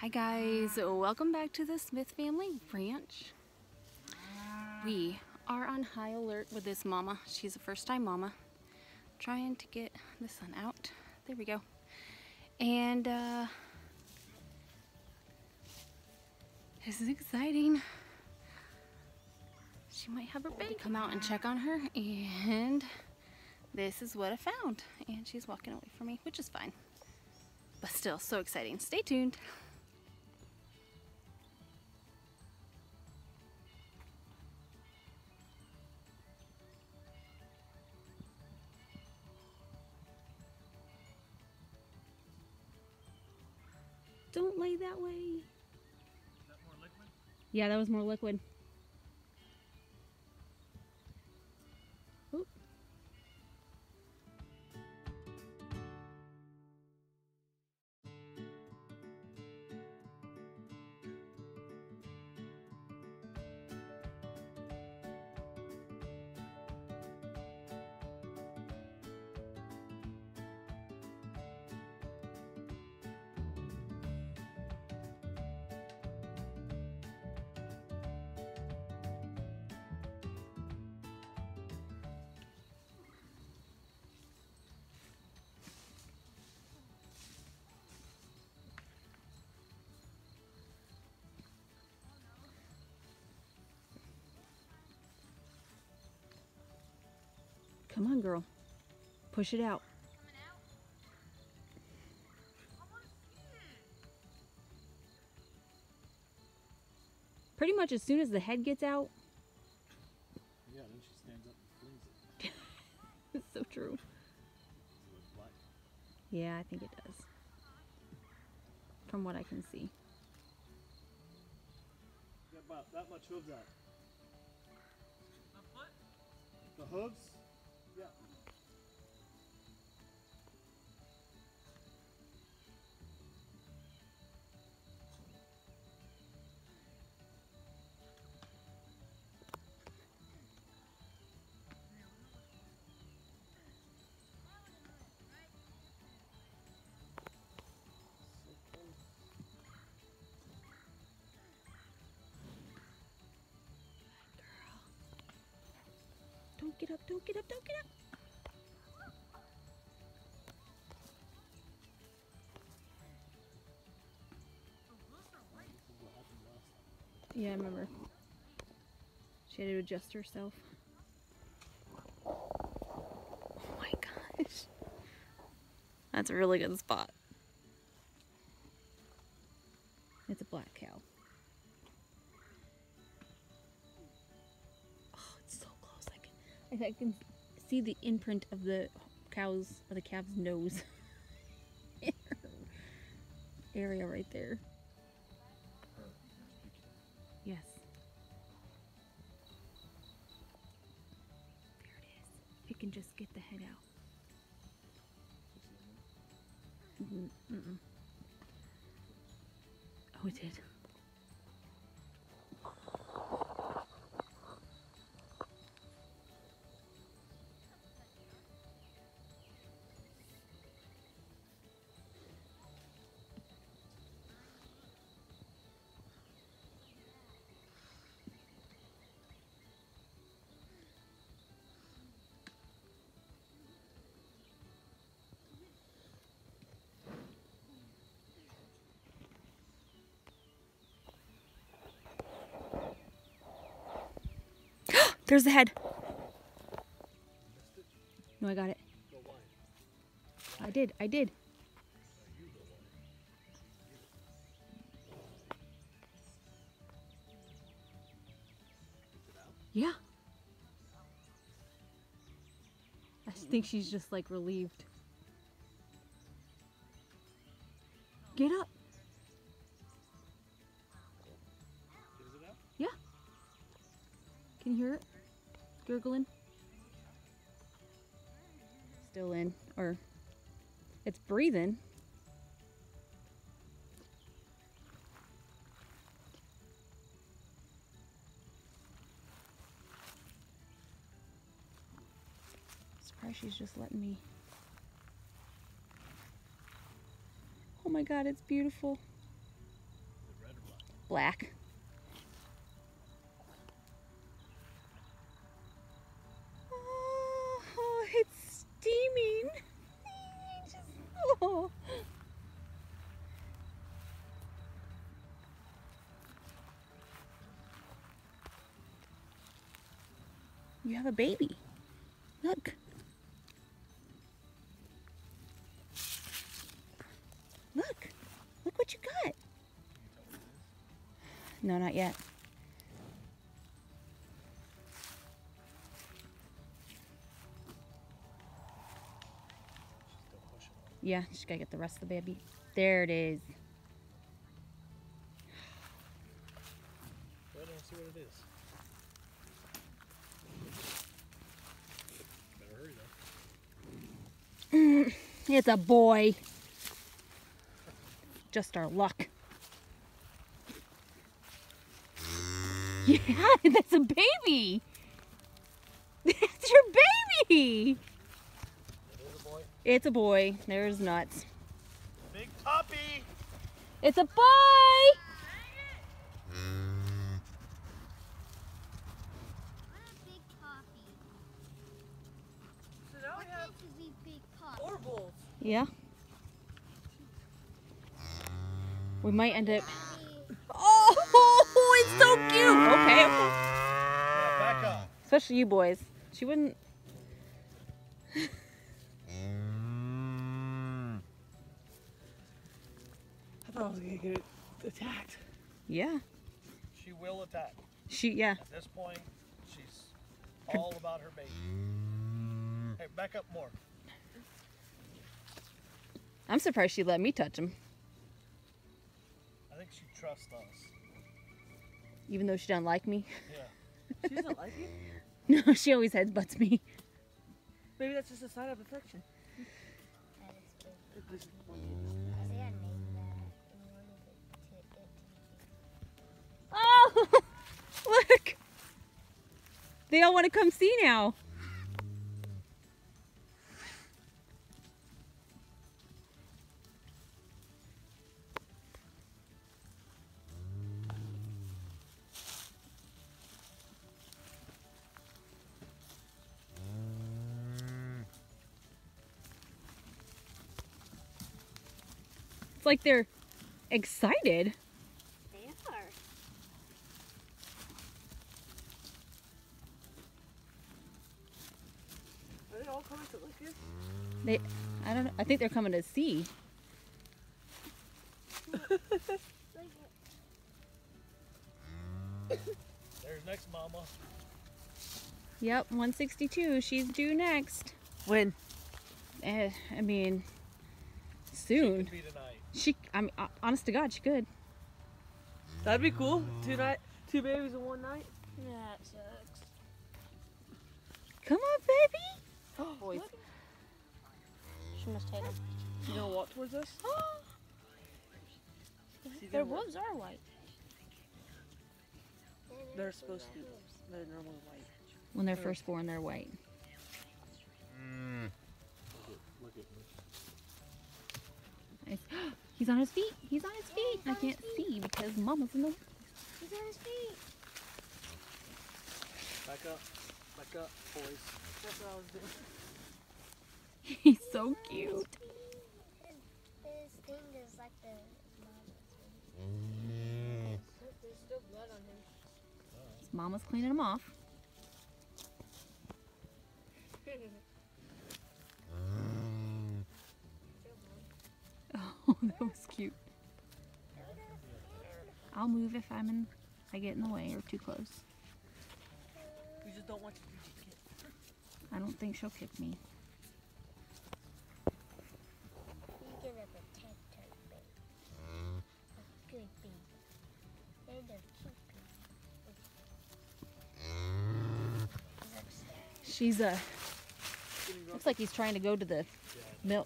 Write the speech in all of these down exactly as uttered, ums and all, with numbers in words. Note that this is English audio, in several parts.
Hi guys, welcome back to the Smith family ranch. We are on high alert with this mama. She's a first time mama. Trying to get the sun out. There we go. And uh, this is exciting. She might have her baby. Come out and check on her, and this is what I found. And she's walking away from me, which is fine. But still, so exciting. Stay tuned. Don't lay that way. Is that more liquid? Yeah, that was more liquid. Oop. Come on, girl. Push it out. Coming out? I want to see it. Pretty much as soon as the head gets out. Yeah, then she stands up and flings it. It's so true. Does it look black? Yeah, I think it does. From what I can see. Got about that much hooves out. A foot? The hooves? Yeah. Don't get up, don't get up, don't get up. Yeah, I remember. She had to adjust herself. Oh my gosh. That's a really good spot. It's a black cow. Oh, it's so close. I can, I can see the imprint of the cow's, or the calf's nose. In her area right there. Yes. There it is. If you can just get the head out. Mm -mm. Oh, it did. There's the head. No, I got it. I did, I did. Yeah. I think she's just like relieved. Get up. Is it out? Yeah. Can you hear it? Gurgling. Still in, or it's breathing. Surprised she's just letting me. Oh my God, it's beautiful. black. Oh, it's steaming. Just, oh. You have a baby. Look. Look. Look what you got. No, not yet. Yeah, just gotta get the rest of the baby. There it is. I don't see what it is. Better hurry though. Mm, it's a boy. Just our luck. Yeah, that's a baby. That's your baby. It is a boy. It's a boy. There's nuts. Big toppy. It's a boy. Or bulls. Yeah. We might end up. Oh, it's so cute. Okay. Yeah, back up. Especially you boys. She wouldn't. I thought I was gonna get attacked. Yeah. She will attack. She, yeah. At this point, she's all about her baby. Hey, back up more. I'm surprised she let me touch him. I think she trusts us. Even though she doesn't like me. Yeah. She doesn't like you? No, she always headbutts me. Maybe that's just a sign of affection. Oh, look. They all want to come see now. It's like they're excited. They are. Are they all coming to look here? They, I don't know. I think they're coming to see. There's next mama. Yep, one sixty-two. She's due next. When? Eh, I mean, She soon. could be tonight. She, I mean, uh, honest to God, she could. That'd be cool. Two night, two babies in one night. That sucks. Come on, baby. Oh, boys. She must hate them. You gonna walk towards us? See, Their they're, wolves are white. they're supposed to be. They're normally white. When they're first born, they're white. Look at, look at me. Nice. He's on his feet. He's on his feet. I can't see because Mama's in the way. He's on his feet. Back up. Back up, boys. That's what I was doing. He's so cute. His, his thing is like the mama's. There's still blood on him. His Mama's cleaning him off. Oh, that was cute. I'll move if I'm in. I get in the way or too close. We just don't want you to get kicked. I don't think she'll kick me. You get a protector, baby. A good baby. And a cute baby. She's a. Uh, looks like he's trying to go to the milk.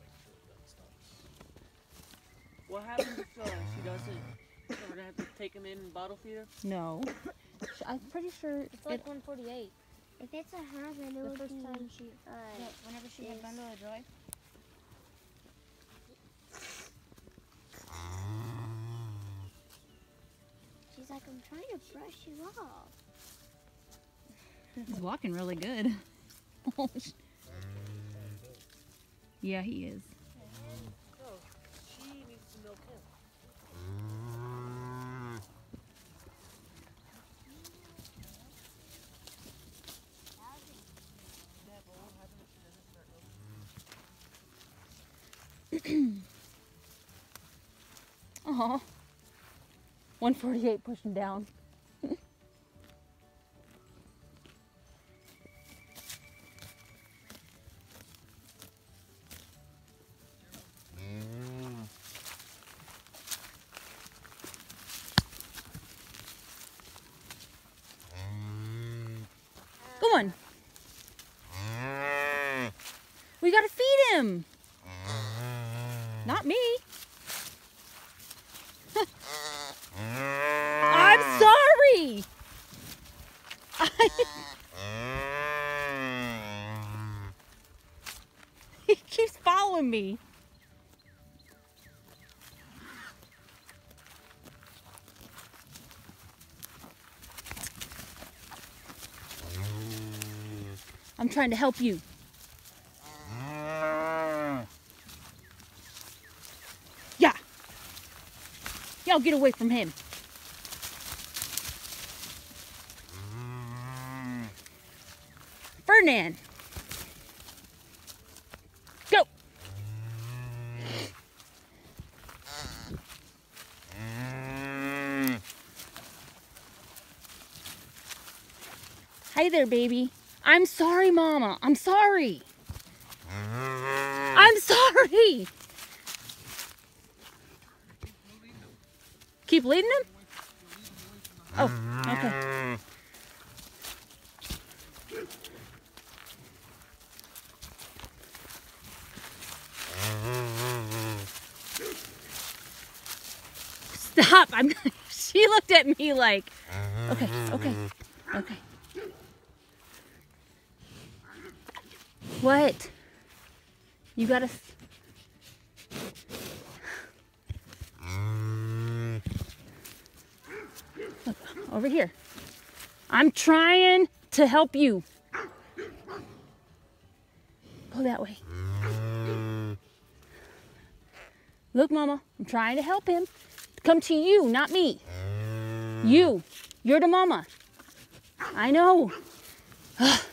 What happens if uh, she doesn't? So we're gonna have to take him in and bottle feed her? No. I'm pretty sure It's like it, one forty-eight. If it's a husband, it The would first be, time she, uh, yeah, whenever she had is- Bundle of Joy. I'm trying to brush you off. He's walking really good. Yeah, he is. No, she needs to milk him. Aw. one forty-eight pushing down. Come on. We gotta feed him. Not me. I'm sorry. He keeps following me. I'm trying to help you. Yeah. Y'all get away from him. Ferdinand. Go. Hi there, baby. I'm sorry, Mama. I'm sorry. I'm sorry. Keep leading him? Oh, okay. Stop. I'm she looked at me like, okay, okay, okay. What? You gotta... Look, over here. I'm trying to help you. Go that way. Look, Mama, I'm trying to help him. Come to you, not me. You. You're the mama. I know.